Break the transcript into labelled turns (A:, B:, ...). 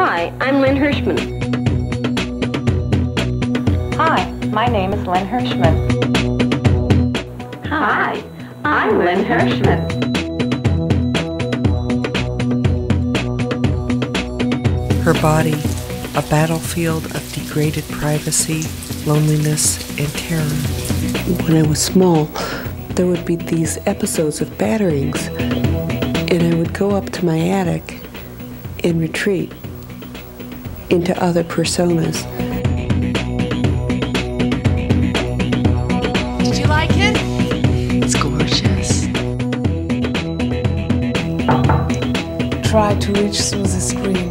A: Hi, I'm Lynn Hershman.
B: Hi, my name is Lynn Hershman.
C: Hi, I'm Lynn Hershman.
D: Her body, a battlefield of degraded privacy, loneliness, and terror.
E: When I was small, there would be these episodes of batterings, and I would go up to my attic and retreat into other personas.
F: Did you like it?
E: It's gorgeous.
G: Try to reach through the screen